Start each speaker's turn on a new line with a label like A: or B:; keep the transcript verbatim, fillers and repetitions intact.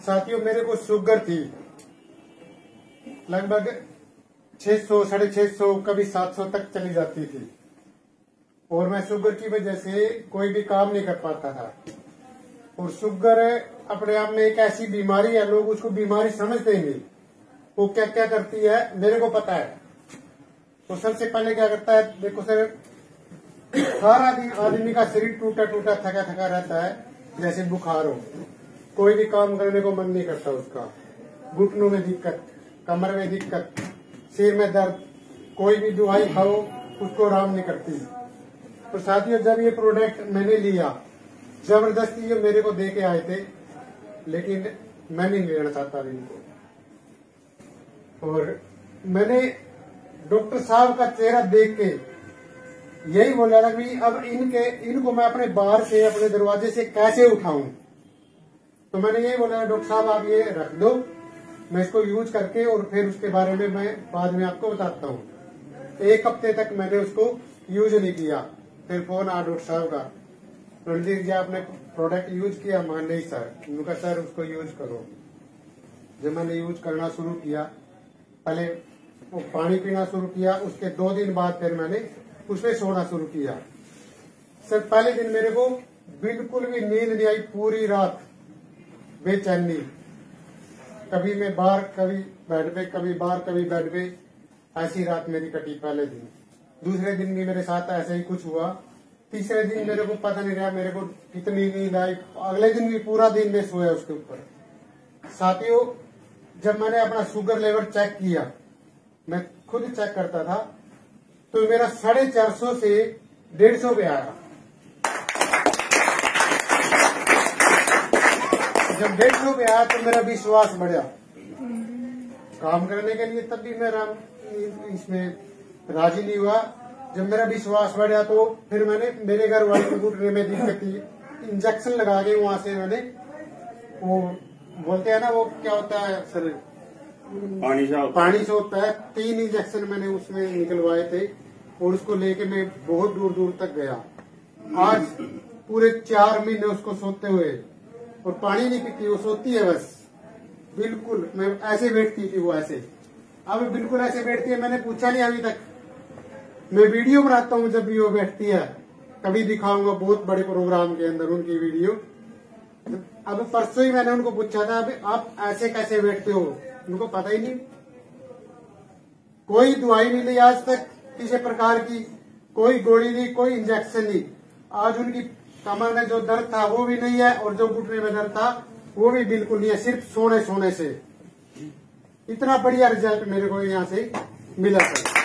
A: साथियों मेरे को शुगर थी लगभग छह सौ साढ़े छह सौ कभी सात सौ तक चली जाती थी और मैं शुगर की वजह से कोई भी काम नहीं कर पाता था। और शुगर अपने आप में एक ऐसी बीमारी है, लोग उसको बीमारी समझते ही नहीं। वो क्या क्या करती है मेरे को पता है। तो सबसे पहले क्या करता है, देखो सर, सारा दिन आदमी का शरीर टूटा टूटा थका थका रहता है, जैसे बुखार हो, कोई भी काम करने को मन नहीं करता उसका, घुटनों में दिक्कत, कमर में दिक्कत, सिर में दर्द, कोई भी दवाई खाओ उसको आराम नहीं करती। तो साथियों जब ये प्रोडक्ट मैंने लिया, जबरदस्ती ये मेरे को दे के आए थे, लेकिन मैं नहीं लेना चाहता इनको। और मैंने डॉक्टर साहब का चेहरा देख के यही बोला था कि अब इनके इनको मैं अपने बाहर से अपने दरवाजे से कैसे उठाऊं। तो मैंने यही बोला, डॉक्टर साहब आप ये रख दो, मैं इसको यूज करके और फिर उसके बारे में मैं बाद में आपको बताता हूँ। एक हफ्ते तक मैंने उसको यूज नहीं किया, फिर फोन आया डॉक्टर साहब का, रणधीर जी आपने प्रोडक्ट यूज किया? मान नहीं सर। उनका सर उसको यूज करो। जब मैंने यूज करना शुरू किया, पहले वो पानी पीना शुरू किया, उसके दो दिन बाद फिर मैंने उसमें सोना शुरू किया। सर पहले दिन मेरे को बिल्कुल भी नींद नहीं आई, पूरी रात बेचैनी, कभी मैं बाहर कभी बेड पे, कभी बाहर कभी बेड पे, ऐसी रात मेरी कटी पहले दिन। दूसरे दिन भी मेरे साथ ऐसा ही कुछ हुआ। तीसरे दिन मेरे को पता नहीं रहा मेरे को कितनी नींद आई, अगले दिन भी पूरा दिन में सोया उसके ऊपर। साथियों जब मैंने अपना शुगर लेवल चेक किया, मैं खुद चेक करता था, तो मेरा साढ़े चार सौ से डेढ़ सौ पे आया। जब डेढ़ सौ पे आया तो मेरा विश्वास बढ़ा काम करने के लिए, तब भी मेरा इसमें राजी नहीं हुआ। जब मेरा विश्वास बढ़ा तो फिर मैंने, मेरे घर वाले को घुटने में दिक्कत थी, इंजेक्शन लगा के वहां से मैंने, वो बोलते हैं ना वो क्या होता है सर,
B: पानी से
A: पानी से होता है, तीन इंजेक्शन मैंने उसमें निकलवाए थे और उसको लेके मैं बहुत दूर दूर तक गया। आज पूरे चार महीने उसको सोते हुए, और पानी नहीं पीती, वो सोती है बस, बिल्कुल मैं ऐसे बैठती थी वो ऐसे, अब बिल्कुल ऐसे बैठती है। मैंने पूछा नहीं अभी तक, मैं वीडियो बनाता हूँ जब भी वो बैठती है, कभी दिखाऊंगा बहुत बड़े प्रोग्राम के अंदर उनकी वीडियो। अब परसों ही मैंने उनको पूछा था, अभी आप ऐसे कैसे बैठते हो, उनको पता ही नहीं। कोई दवाई नहीं ली आज तक किसी प्रकार की, कोई गोली नहीं, कोई इंजेक्शन नहीं। आज उनकी कमर में जो दर्द था वो भी नहीं है, और जो घुटने में दर्द था वो भी बिल्कुल नहीं है, सिर्फ सोने सोने से। इतना बढ़िया रिजल्ट मेरे को यहाँ से मिला था।